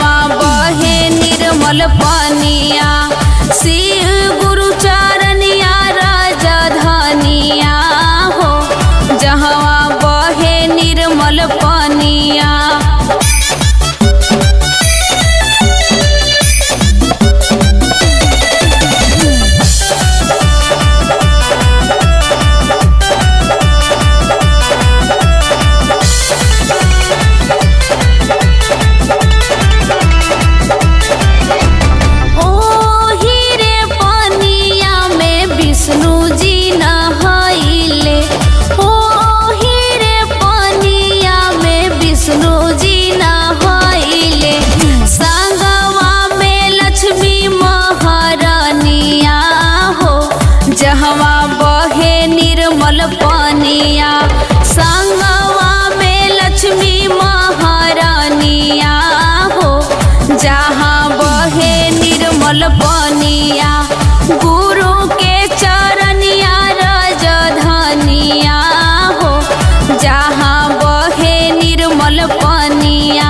जहवा बहे निर्मल पानिया शिव गुरु चरनिया राजधानिया हो जहवा बहे निर्मल पानिया। जहवा बहे निर्मल पानिया संगवा में लक्ष्मी महारानिया हो जहाँ बहे निर्मल पानिया गुरु के चरनिया राजधानिया हो जहाँ बहे निर्मल पानिया।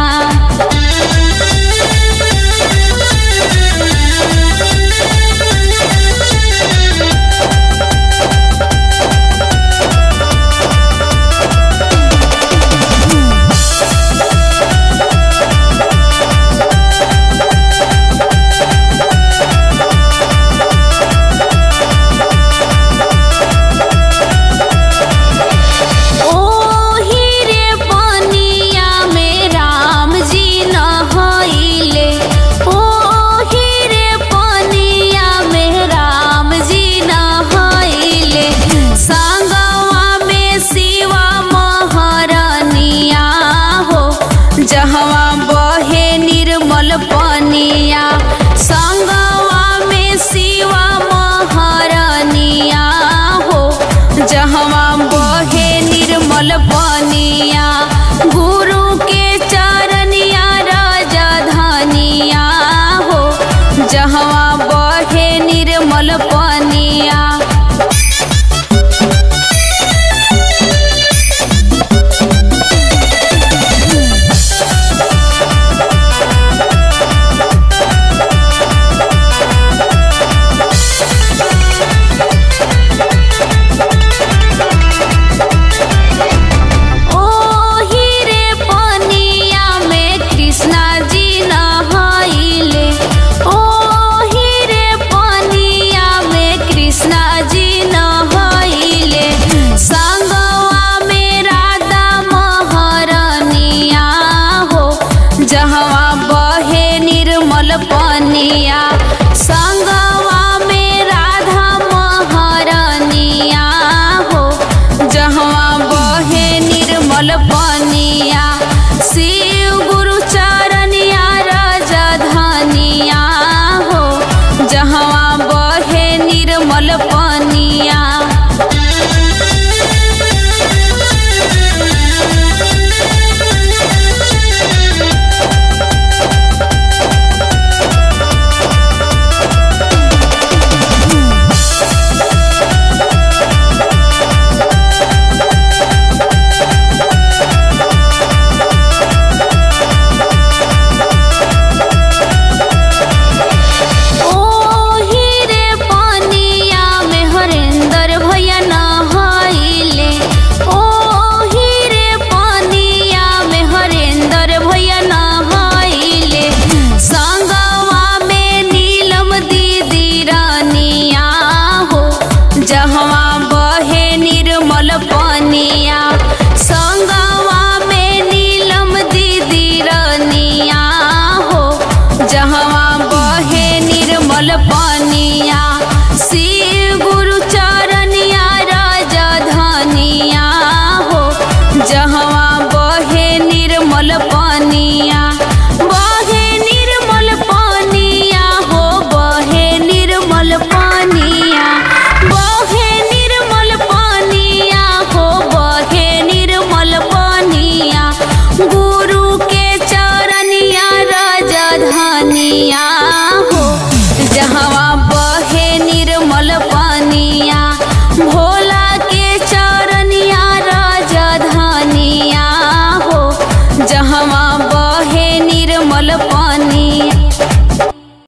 जहवा बहे निर्मल पानिया संगवा में शिवा महारानिया हो जहवा बहे निर्मल पानिया गुरु के चरनिया राजधानिया हो जहवा बहे निर्मल पानिया। जहवा बहे निर्मल पानिया संगवा में राधा महारानिया हो जहवा बहे निर्मल पानिया शिव गुरु चरनिया राजधानिया हो जहवा बहे निर्मल पानिया। जहवा बहे निर्मल पानिया संगवा में नीलम दीदी रानिया हो जहवा बहे निर्मल पानिया शिव गुरु चरनिया राजधानिया हो जहवा बहे निर्मल पानिया। बहे निर्मल पानिया हो बहे निर्मल पानिया बहे निर्मल पानिया हो बहे निर्मल पानिया गुरु के चरनिया राजधानिया हो जहवा बहे निर्मल पानिया भोला के चरनिया राजधानिया हो जहवा